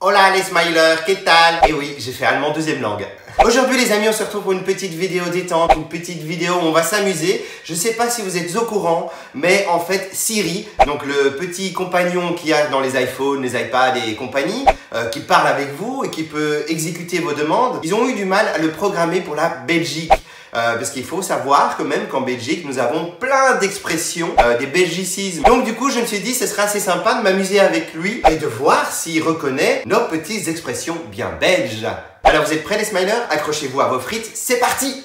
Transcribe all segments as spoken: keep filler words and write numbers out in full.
Hola les smilers, qu'est-ce que? Et oui, j'ai fait allemand deuxième langue. Aujourd'hui les amis, on se retrouve pour une petite vidéo détente, une petite vidéo où on va s'amuser. Je sais pas si vous êtes au courant, mais en fait Siri, donc le petit compagnon qu'il y a dans les iPhones, les iPads et compagnie, euh, qui parle avec vous et qui peut exécuter vos demandes, ils ont eu du mal à le programmer pour la Belgique. Euh, parce qu'il faut savoir quand même qu'en Belgique, nous avons plein d'expressions, euh, des belgicismes. Donc du coup, je me suis dit, ce serait assez sympa de m'amuser avec lui et de voir s'il reconnaît nos petites expressions bien belges. Alors vous êtes prêts les smilers? Accrochez-vous à vos frites, c'est parti!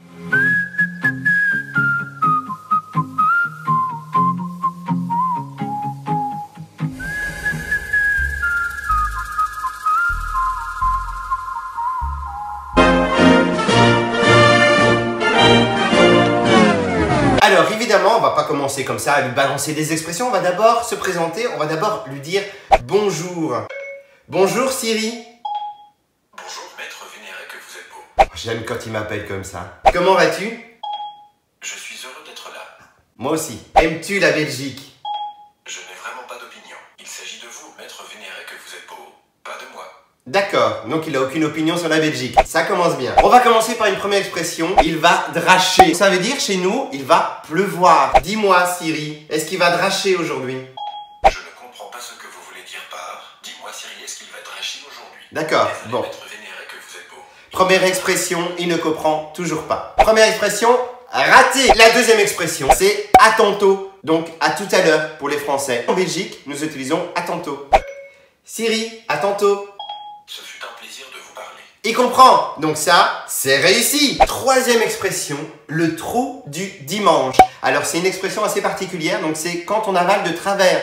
Alors évidemment, on va pas commencer comme ça à lui balancer des expressions, on va d'abord se présenter, on va d'abord lui dire bonjour. Bonjour Siri. Bonjour maître vénéré, que vous êtes beau. J'aime quand il m'appelle comme ça. Comment vas-tu? Je suis heureux d'être là. Moi aussi. Aimes-tu la Belgique? Je n'ai vraiment pas d'opinion. Il s'agit de vous, maître vénéré, que vous êtes beau, pas de moi. D'accord, donc il a aucune opinion sur la Belgique. Ça commence bien. On va commencer par une première expression. Il va dracher. Ça veut dire chez nous, il va pleuvoir. Dis-moi Siri, est-ce qu'il va dracher aujourd'hui? Je ne comprends pas ce que vous voulez dire par dis-moi Siri, est-ce qu'il va dracher aujourd'hui? D'accord, Désolé, bon. maître vénéré, que vous êtes beau. Première expression, il ne comprend toujours pas. Première expression, raté. La deuxième expression, c'est à tantôt. Donc à tout à l'heure pour les Français. En Belgique, nous utilisons à tantôt. Siri, à tantôt. Ce fut un plaisir de vous parler. Il comprend. Donc ça, c'est réussi. Troisième expression, le trou du dimanche. Alors c'est une expression assez particulière, donc c'est quand on avale de travers.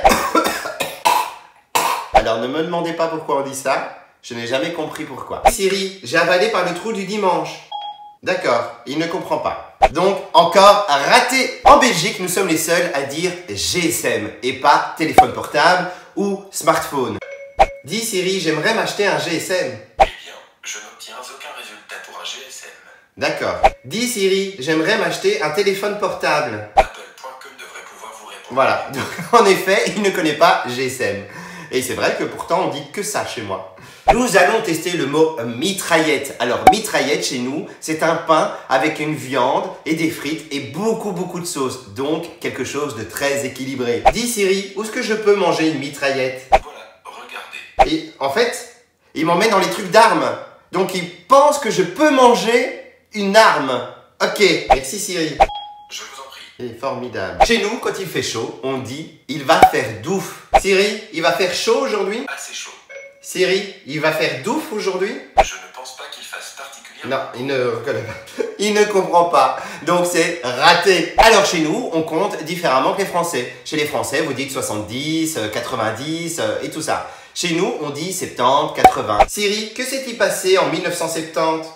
Alors ne me demandez pas pourquoi on dit ça. Je n'ai jamais compris pourquoi. Siri, j'ai avalé par le trou du dimanche. D'accord, il ne comprend pas. Donc, encore raté. En Belgique, nous sommes les seuls à dire G S M et pas téléphone portable ou smartphone. Dis Siri, j'aimerais m'acheter un G S M. Eh bien, je n'obtiens aucun résultat pour un G S M. D'accord. Dis Siri, j'aimerais m'acheter un téléphone portable. Apple point com devrait pouvoir vous répondre. Voilà. Donc, en effet, il ne connaît pas G S M. Et c'est vrai que pourtant, on dit que ça chez moi. Nous allons tester le mot mitraillette. Alors, mitraillette chez nous, c'est un pain avec une viande et des frites et beaucoup, beaucoup de sauce. Donc, quelque chose de très équilibré. Dis Siri, où est-ce que je peux manger une mitraillette? Voilà, regardez. Et en fait, il m'en met dans les trucs d'armes. Donc, il pense que je peux manger une arme. Ok, merci Siri. Je vous en prie. Il est formidable. Chez nous, quand il fait chaud, on dit « il va faire douf ». Siri, il va faire chaud aujourd'hui? Assez chaud. Siri, il va faire douf aujourd'hui? Je ne pense pas qu'il fasse particulièrement. Non, il ne reconnaît pas. Il ne comprend pas. Donc c'est raté. Alors chez nous, on compte différemment que les Français. Chez les Français, vous dites soixante-dix, quatre-vingt-dix et tout ça. Chez nous, on dit soixante-dix, quatre-vingts. Siri, que s'est-il passé en mille neuf cent soixante-dix?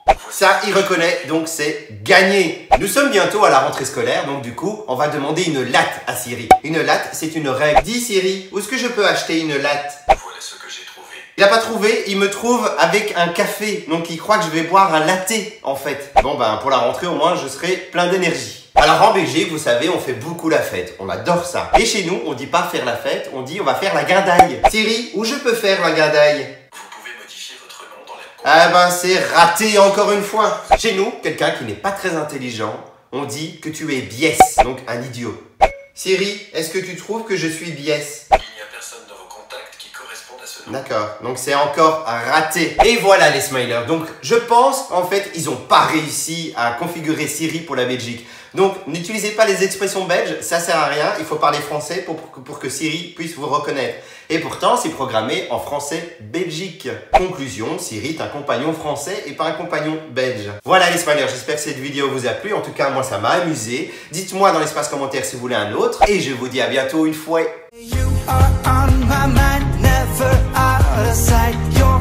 Ça, il reconnaît, donc c'est gagné. Nous sommes bientôt à la rentrée scolaire, donc du coup, on va demander une latte à Siri. Une latte, c'est une règle. Dis Siri, où est-ce que je peux acheter une latte? Voilà ce que j'ai trouvé. Il n'a pas trouvé, il me trouve avec un café. Donc il croit que je vais boire un latte, en fait. Bon ben, pour la rentrée, au moins, je serai plein d'énergie. Alors en Belgique, vous savez, on fait beaucoup la fête. On adore ça. Et chez nous, on dit pas faire la fête, on dit on va faire la guindaille. Siri, où je peux faire la guindaille? Vous pouvez modifier votre nom dans la... Ah ben c'est raté encore une fois. Chez nous, quelqu'un qui n'est pas très intelligent, on dit que tu es biesse, donc un idiot. Siri, est-ce que tu trouves que je suis biesse? Il n'y a personne dans vos contacts qui correspondent à ce nom. D'accord, donc c'est encore raté. Et voilà les smilers. Donc je pense en fait ils n'ont pas réussi à configurer Siri pour la Belgique. Donc n'utilisez pas les expressions belges, ça sert à rien. Il faut parler français pour, pour, pour que Siri puisse vous reconnaître. Et pourtant c'est programmé en français Belgique. Conclusion, Siri est un compagnon français et pas un compagnon belge. Voilà les smilers, j'espère que cette vidéo vous a plu. En tout cas moi ça m'a amusé. Dites-moi dans l'espace commentaire si vous voulez un autre. Et je vous dis à bientôt une fois. You are on my mind, never out of sight. You're